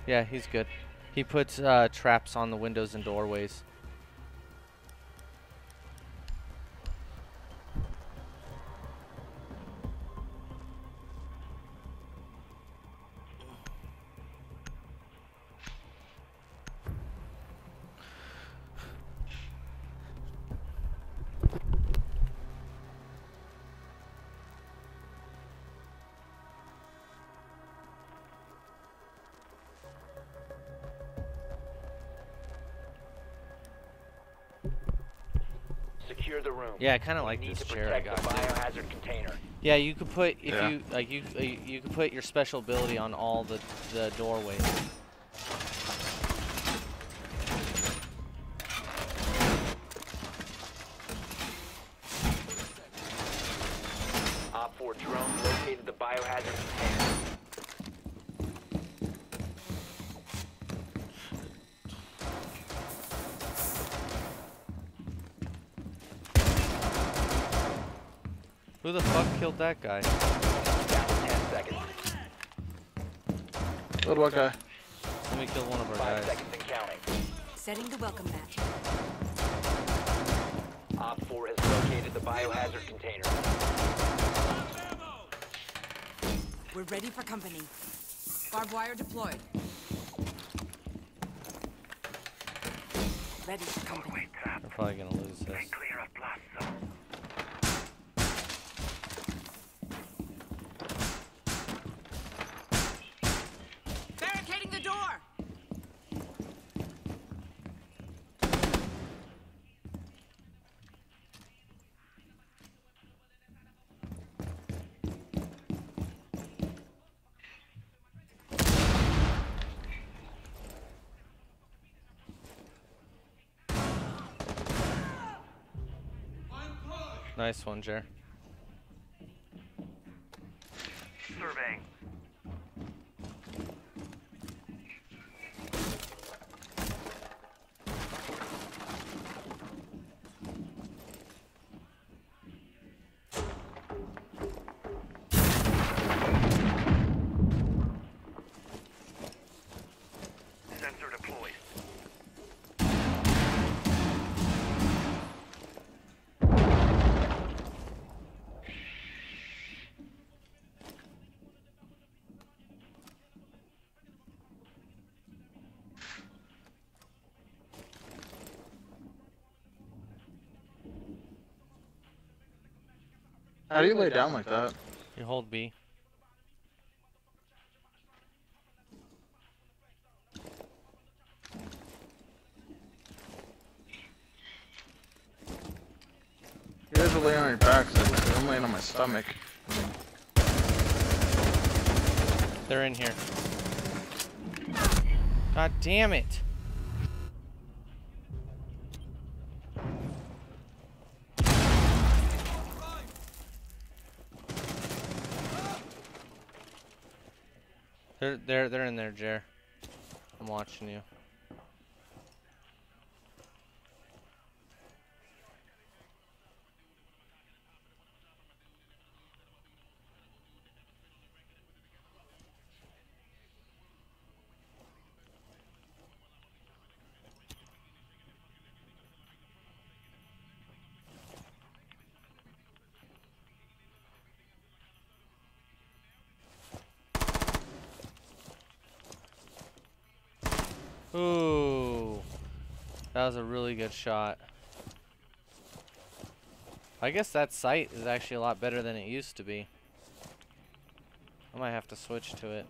Yeah, he's good. He puts traps on the windows and doorways. Secure the room. Yeah, I kind of We like need this to chair I protect got. the biohazard container. Yeah, you could put if Yeah. you like you could put your special ability on all the doorways. Op 4 drone located the biohazard container. Who the fuck killed that guy? Down to 10 seconds. Little white guy. Let me kill one of our 5 guys. seconds and counting. Setting the welcome mat. Op 4 has located the biohazard container. We're ready for company. Barbed wire deployed. Ready for company. We're probably gonna lose this. Barricading the door! Nice one, Jer. Surveying. Sensor deployed. How do you lay down like that? You hold B. You guys are laying on your backs. I'm laying on my stomach. They're in here. God damn it. They're in there, Jer. I'm watching you. Ooh, that was a really good shot. I guess that sight is actually a lot better than it used to be. I might have to switch to it.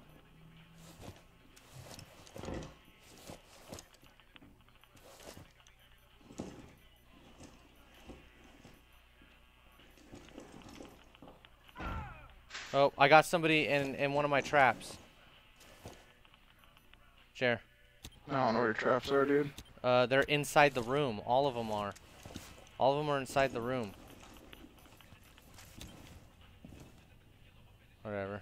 Oh, I got somebody in one of my traps. Jer. I don't know where your traps are, dude. They're inside the room. All of them are. All of them are inside the room. Whatever.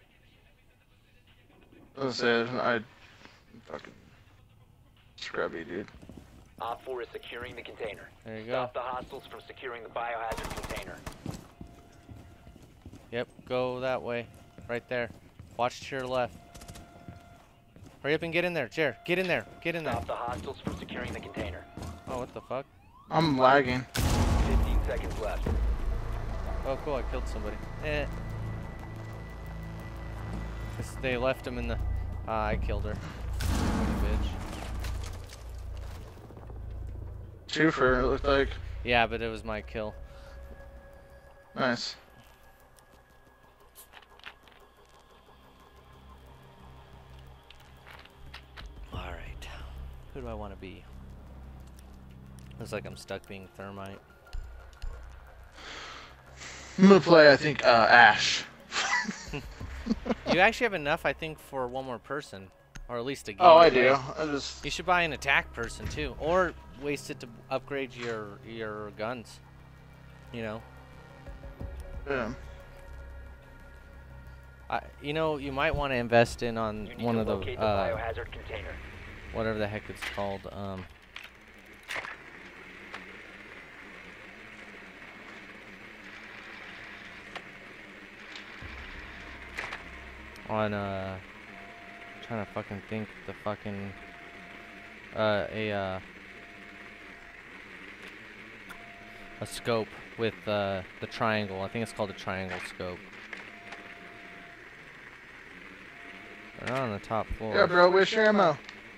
As I said, I fucking scrubby, dude. Op 4 is securing the container. There you go. Stop the hostiles from securing the biohazard container. Yep, go that way. Right there. Watch to your left. Hurry up and get in there, Jer. Get in there. Get in there. Stop the hostiles from securing the container. Oh, what the fuck? I'm lagging. 15 seconds left. Oh, cool. I killed somebody. Eh. 'Cause they left him in the. I killed her. Bitch. Twofer, it looked like. Yeah, but it was my kill. Nice. Alright. Who do I want to be? Looks like I'm stuck being Thermite. I'm gonna play, I think, Ash. You actually have enough, I think, for one more person. Or at least a game. Oh, I do. I just. You should buy an attack person, too. Or waste it to upgrade your guns. You know? Yeah. You know, you might want to invest in on You need one to of the, locate the biohazard container. whatever the heck it's called, on, trying to fucking think the fucking, a scope with, the triangle. I think it's called a triangle scope. They're not on the top floor. Yeah, bro, where's your ammo?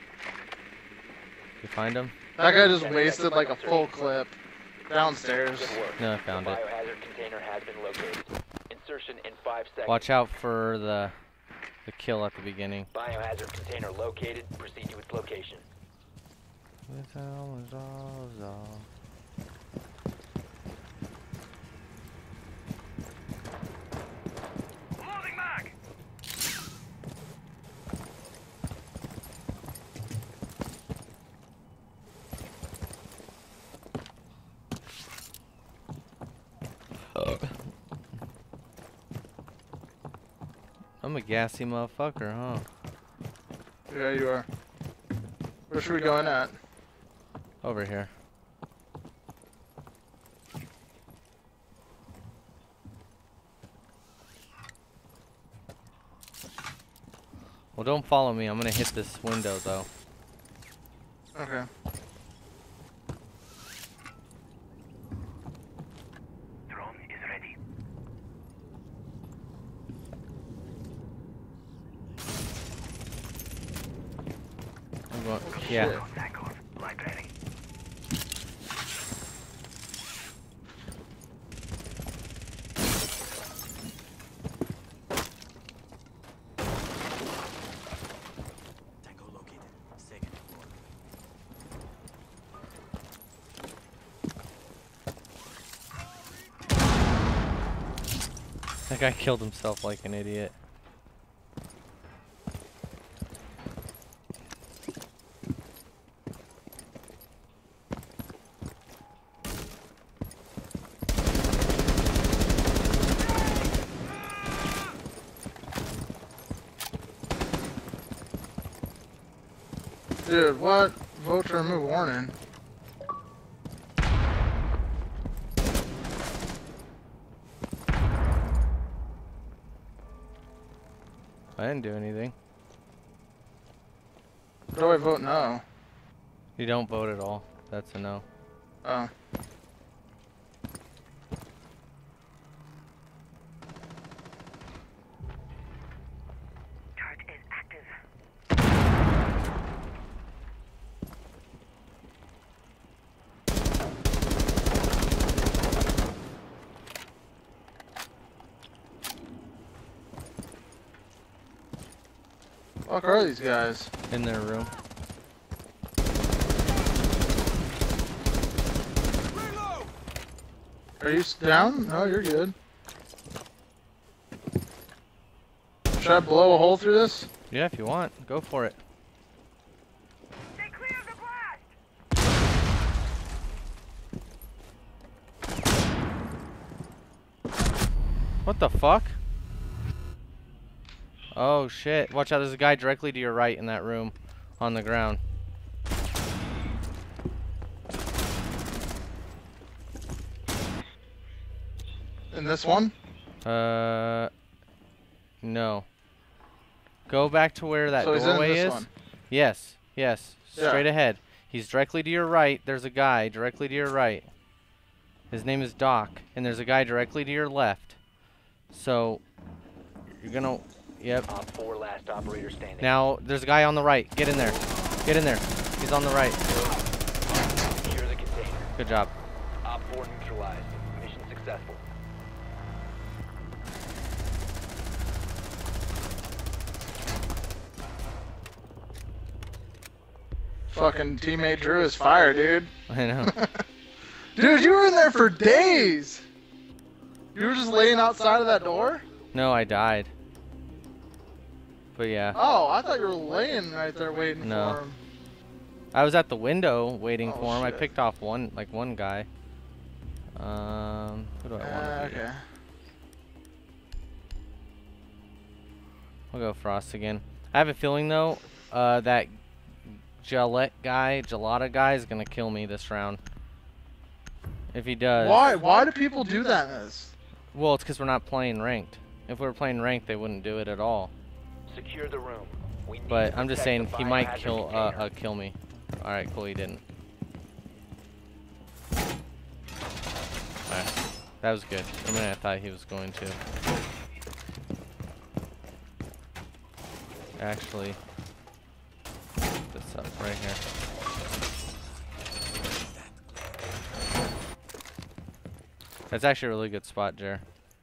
You find them? That guy just wasted like a full clip downstairs. Good work. No, I found the it. biohazard container has been located. Insertion in 5 seconds. Watch out for the kill at the beginning. Biohazard container located. Proceed to its location. Loading mag! I'm a gassy motherfucker, huh? Yeah, you are. Where should we go in at? Over here. Well, don't follow me. I'm gonna hit this window, though. Okay. Drone is ready. I'm going. Yeah. Tacos. Light ready. Tango located. Second floor. That guy killed himself like an idiot. Dude, what? Vote to remove warning. I didn't do anything. What do I vote no? You don't vote at all. That's a no. Oh. Turret is active. Fuck are these guys? In their room. Are you down? No, you're good. Should I blow a hole through this? Yeah, if you want, go for it. Stay clear of the blast! What the fuck? Oh shit. Watch out, there's a guy directly to your right in that room. On the ground. In this one? No. Go back to where that So he's in doorway this is. one. Yes. Yes. Yeah. Straight ahead. He's directly to your right. There's a guy directly to your right. His name is Doc. And there's a guy directly to your left. So, you're gonna... Yep. Op 4 last operator standing. Now, there's a guy on the right. Get in there. Get in there. He's on the right. Secure the container. Good job. Op 4 neutralized. Mission successful. Fucking teammate Drew is fire, dude. I know. Dude, you were in there for days. You were just laying outside of that door? No, I died. But yeah. Oh, I thought you were laying right there waiting No. for him. I was at the window waiting Oh, for him. I shit. picked off one guy. Who do I want to be? Okay. I'll go Frost again. I have a feeling though, that Gelata guy is gonna kill me this round. If he does. Why? Why do people do that in this? Well, it's because we're not playing ranked. If we were playing ranked, they wouldn't do it at all. Secure the room. We need But to I'm just protect saying the he might biohazard kill me. All right, cool. He didn't. All right, that was good. I mean, I thought he was going to. Actually, put this up right here. That's actually a really good spot, Jer.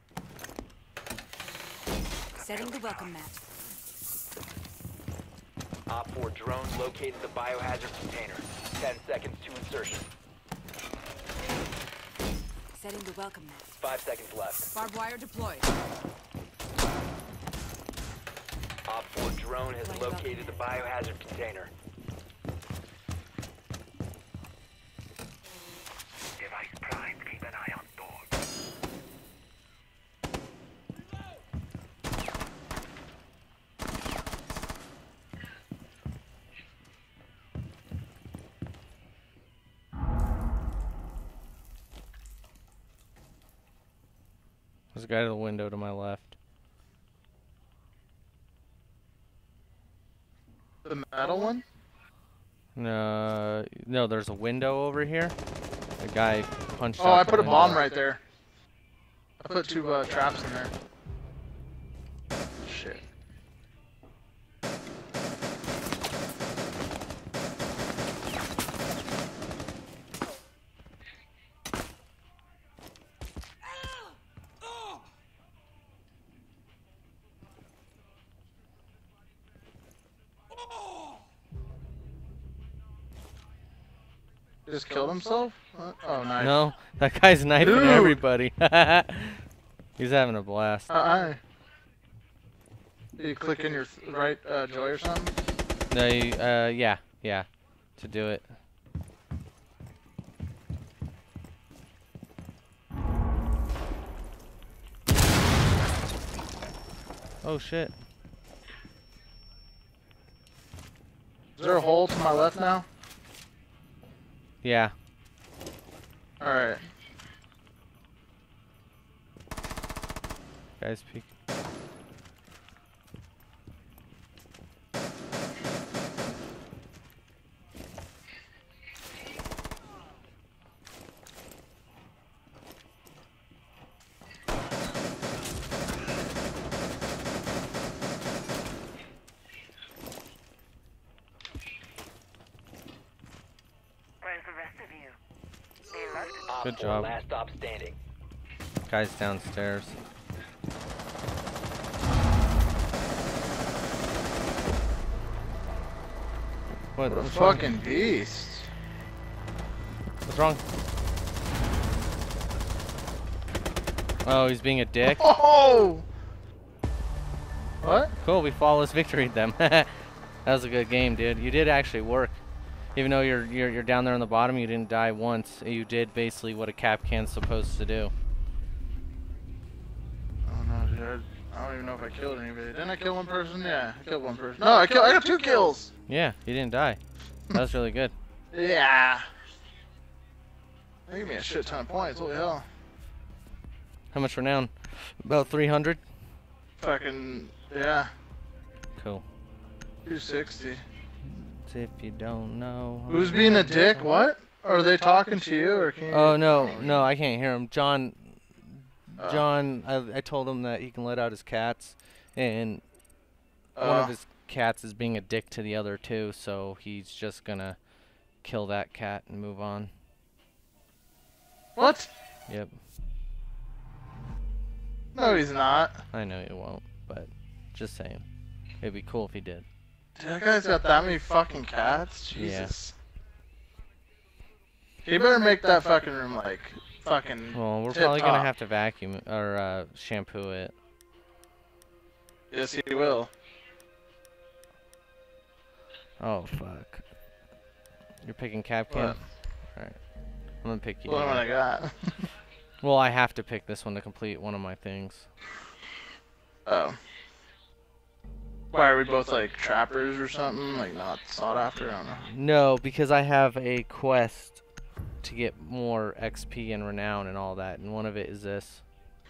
Setting the welcome mat. Op 4 drone located the biohazard container. 10 seconds to insertion. Setting the welcome mat. 5 seconds left. Barbed wire deployed. Op 4 drone has located the biohazard container. Device prime, keep an eye on door. There's a guy to the window to my left. The metal one? No, there's a window over here. A guy punched. Oh, out I the put a window. bomb right there. I put 2 traps in there. Shit. Just killed himself? Oh, nice. No, that guy's knifing Dude. everybody. He's having a blast. You click in your right joy or something? No, yeah, to do it. Oh shit. Is there a hole to my left now? Yeah. Alright. Guys, peek. Op Good 4 job. last stop standing. Guys downstairs. What What a the fucking beast. What's wrong? Oh, he's being a dick. Oh! What? Cool, we flawless victoried them. That was a good game, dude. You did actually work. Even though you're down there on the bottom, you didn't die once. You did basically what a Kapkan's supposed to do. Oh no, dude. I don't even know if I killed anybody. Didn't I kill one person? Yeah, I killed one person. No, I got 2 kills! Yeah, you didn't die. That was really good. Yeah. They gave me a shit ton of points. Holy hell. How much renown? About 300? Fucking, yeah. Cool. 260. if you don't know. Who's being a dick? What? Are they talking to you or can you? Oh no, I can't hear him. John, Oh. I told him that he can let out his cats, and one Oh. of his cats is being a dick to the other two, so he's just gonna kill that cat and move on. What? Yep, No, he's not. I know he won't, but just saying. It'd be cool if he did. Dude, that guy's got that many fucking cats? Yeah. Jesus. He better make that fucking room like fucking Well, we're tip probably gonna top. have to vacuum or shampoo it. Yes, he will. Oh fuck. You're picking Capcan? What? Alright. I'm gonna pick you. What am I got? Well, I have to pick this one to complete one of my things. Oh. Why are we both like trappers or something? Like not sought after? I don't know. No, because I have a quest to get more XP and renown and all that, and one of it is this.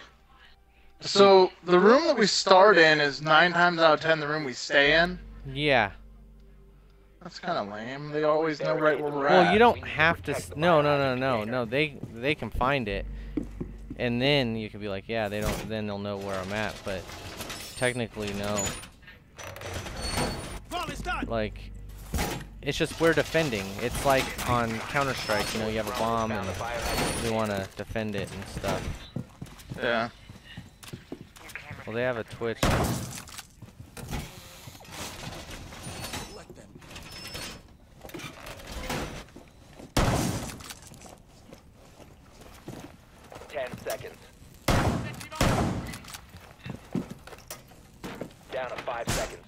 So the room that we start in is 9 times out of 10 the room we stay in. Yeah. That's kind of lame. They always know right where we're at. Well, you don't have to. No. They can find it, and then you can be like, yeah, they don't. Then they'll know where I'm at. But technically, no. Like, it's just we're defending. It's like on Counter-Strike, you know, you have a bomb and you want to defend it and stuff. Yeah. Well, they have a Twitch. Collect them. 10 seconds. Down to 5 seconds.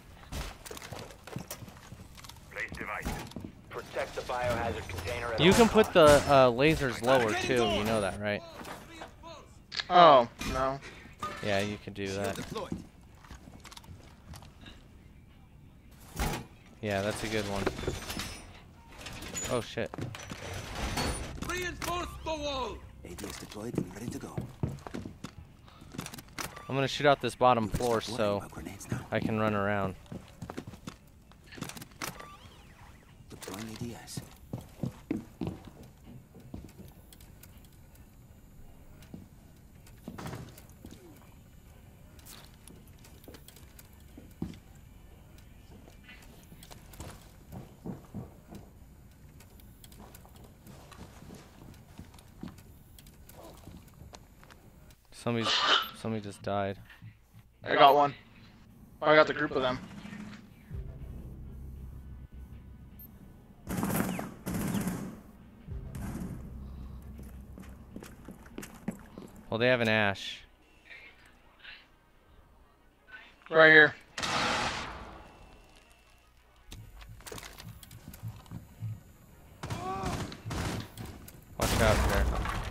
Place device. Protect the biohazard container at You all can put costs. the lasers lower too. You know that, right? Oh, no. Yeah, you can do that. Deployed. Yeah, that's a good one. Oh shit. Reinforce the wall. ADS deployed and ready to go. I'm gonna shoot out this bottom floor Start worrying so about grenades now. I can run around. Deploying ADS. Somebody just died. I got one. Oh, I got the group of them. Well, they have an Ash. Right here. Watch out there.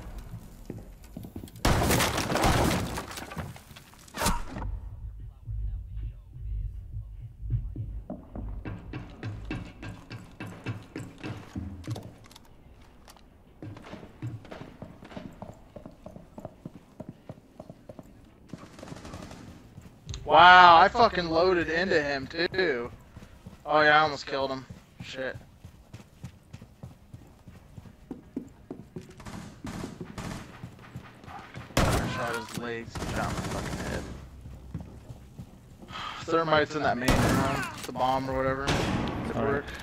Wow, I fucking loaded into him too. Oh yeah, I almost killed him. Shit. I shot his legs and shot my fucking head. Thermite's in that main room, the bomb or whatever. Could Alright. work.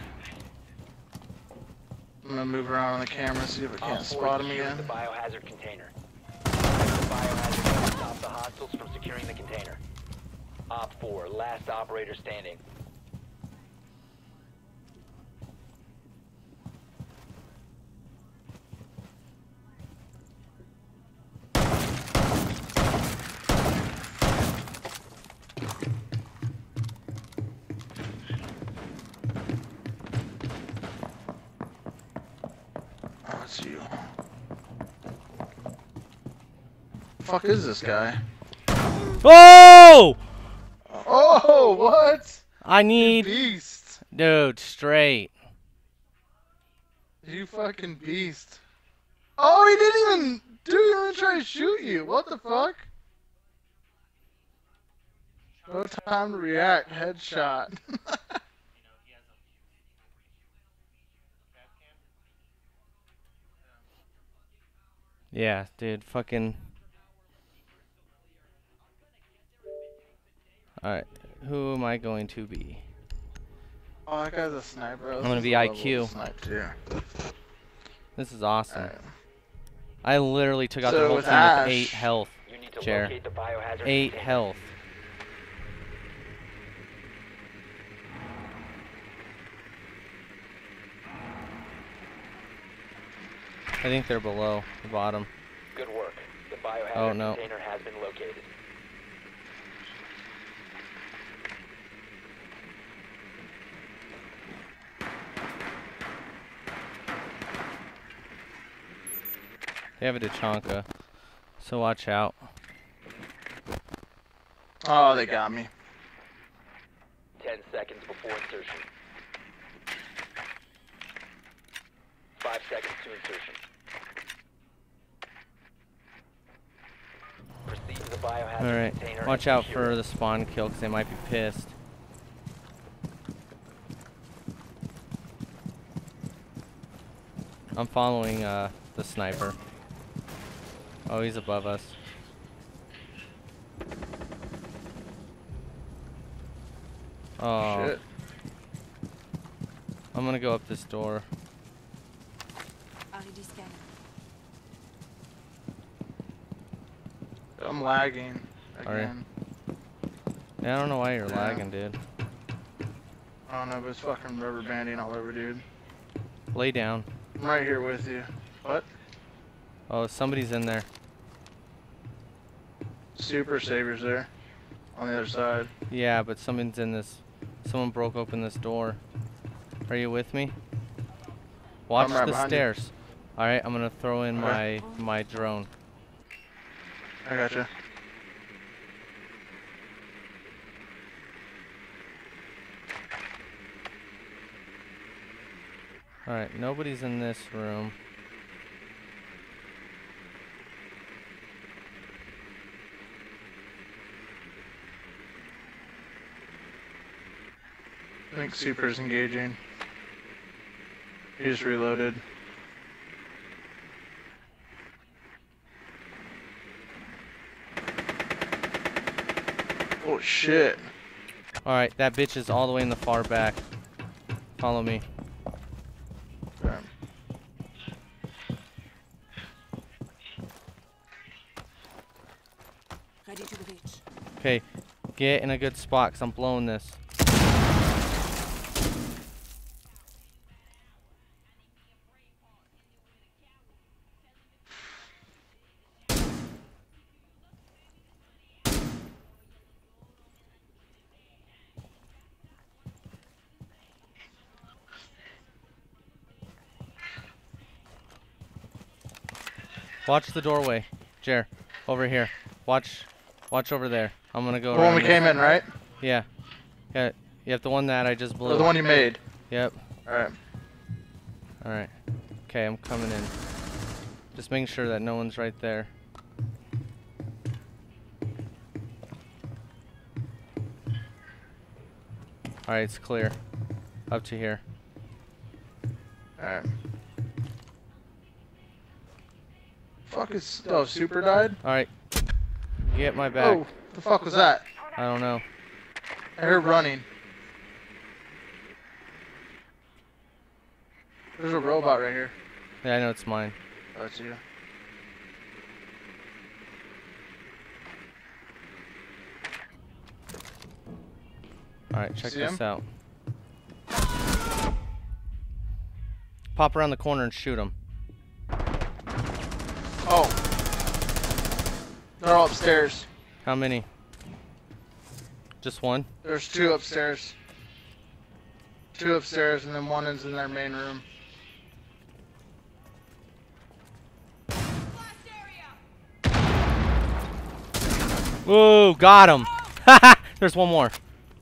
I'm gonna move around on the camera, see if I Op can't 4 spot him secures again. the biohazard container. The biohazard will stop the hostiles from securing the container. Op 4, last operator standing. Oh, it's you. The fuck is this guy? Oh! Oh, what? I You need, beast. dude, straight. You fucking beast. Oh, he didn't even try to shoot you. What the fuck? No time to react. Headshot. Yeah, dude, fucking. Alright, who am I going to be? Oh, that guy's a sniper. I'm gonna be IQ. This is awesome. Alright. I literally took out So the whole with team Ash- with 8 health. You need to Chair. locate the biohazard 8 container. health. I think they're below the bottom. Good work. The biohazard Oh, no. container has been located. They have a Tachanka, so watch out. Oh, they got me. 10 seconds before insertion. 5 seconds to insertion. Proceed to the biohazard Alright, container. watch and out secure for it. the spawn kill because they might be pissed. I'm following the sniper. Oh, he's above us. Oh, Shit. I'm gonna go up this door. RED scanner. I'm lagging Alright. again. Yeah, I don't know why you're Yeah. lagging, dude. I don't know, but it's fucking rubber banding all over, dude. Lay down. I'm right here with you. What? Oh, somebody's in there. Super Savior's there. On the other side. Yeah, but someone's in this. Someone broke open this door. Are you with me? Watch I'm right the behind you. stairs. Alright, I'm gonna throw in Okay. my drone. I gotcha. Alright, nobody's in this room. I think Super's engaging. He just reloaded. Oh shit. Alright, that bitch is all the way in the far back. Follow me. Okay. Ready to reach. Okay, get in a good spot because I'm blowing this. Watch the doorway, Jer. Over here. Watch over there. I'm gonna go The one around we this- came in, right? Yeah. Yeah. Yep, the one that I just blew. Or the one you made? Yep. Alright. Alright. Okay, I'm coming in. Just making sure that no one's right there. Alright, it's clear. Up to here. Alright. Fuck is. Oh, Super died? Alright. Get my back. Oh, the fuck was that? I don't know. I heard running. There's a robot right here. Yeah, I know it's mine. Oh, that's you. Alright, check See this him? out. Pop around the corner and shoot him. Oh. They're all upstairs. How many? Just one? There's two upstairs. Two upstairs, and then one is in their main room. Whoa, got him! There's one more.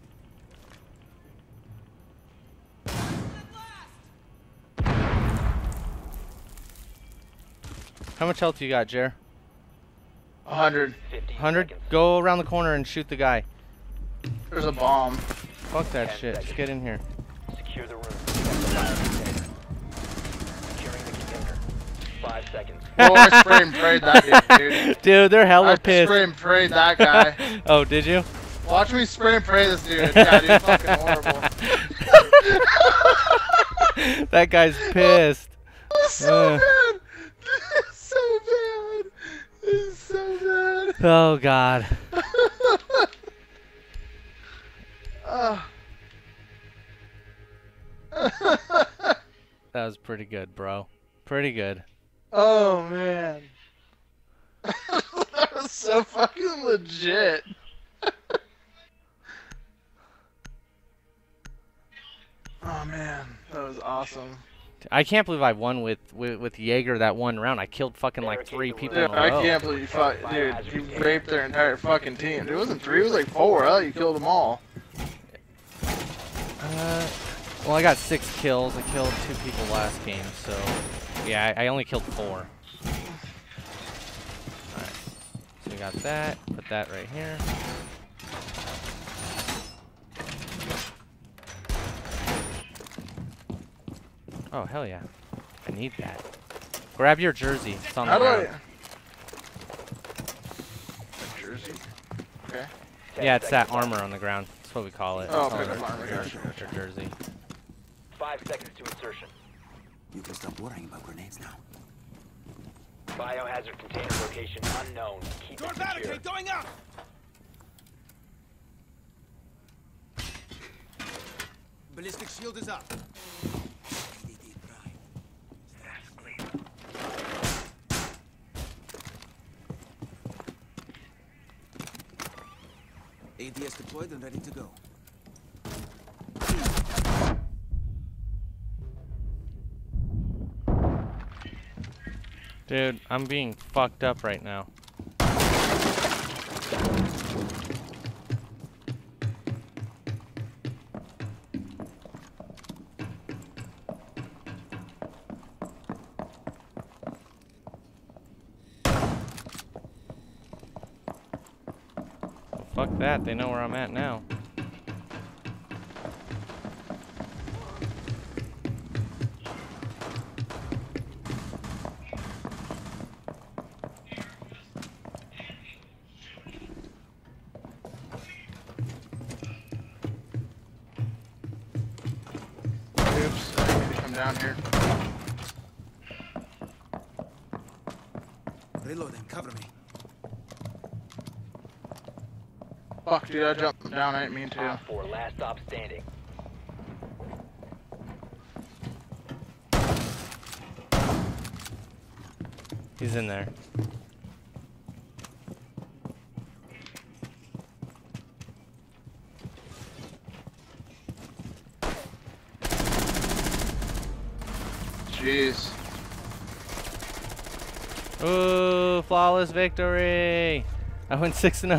How much health you got, Jer? 100. 15 100? seconds. Go around the corner and shoot the guy. There's a bomb. Fuck that 10 shit. Just seconds. get in here. Secure the room. Protect the biocontainer. Securing the container. 5 seconds. Oh, I spray and prayed that dude. Dude, they're hella I pissed. spray and prayed that guy. Oh, did you? Watch me spray and pray this dude. Yeah, dude, fucking horrible. That guy's pissed. So bad. So bad. It's so bad. Oh God. That was pretty good, bro. Pretty good. Oh man. That was so fucking legit. Oh man, that was awesome. I can't believe I won with Jaeger that one round. I killed fucking like 3 people in Dude, a I row. can't believe you raped their entire fucking team. It wasn't 3, it was like 4. Oh, you killed them all. Well, I got 6 kills. I killed 2 people last game, so yeah, I only killed 4. Alright. So we got that. Put that right here. Oh, hell yeah. I need that. Grab your jersey. It's on the How do ground. I... Jersey? Okay. Yeah, it's that armor on the ground. That's what we call it. Oh, Call pick it up armor, gotcha. your jersey. 5 seconds to insertion. You can stop worrying about grenades now. Biohazard container location unknown. Keep it secure. going up! Ballistic shield is up. ADS deployed and ready to go. Dude, I'm being fucked up right now. Fuck that, they know where I'm at now. Oops, I need to come down here. Reloading, cover me. Fuck, dude, I jumped down. I didn't mean to. Op 4, last stop standing. He's in there. Jeez. Ooh, flawless victory! I went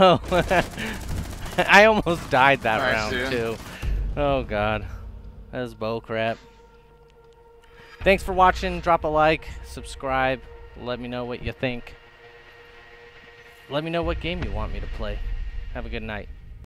6-0. I almost died that Nice, round dude. too. Oh god, that was bull crap. Thanks for watching. Drop a like, subscribe. Let me know what you think. Let me know what game you want me to play. Have a good night.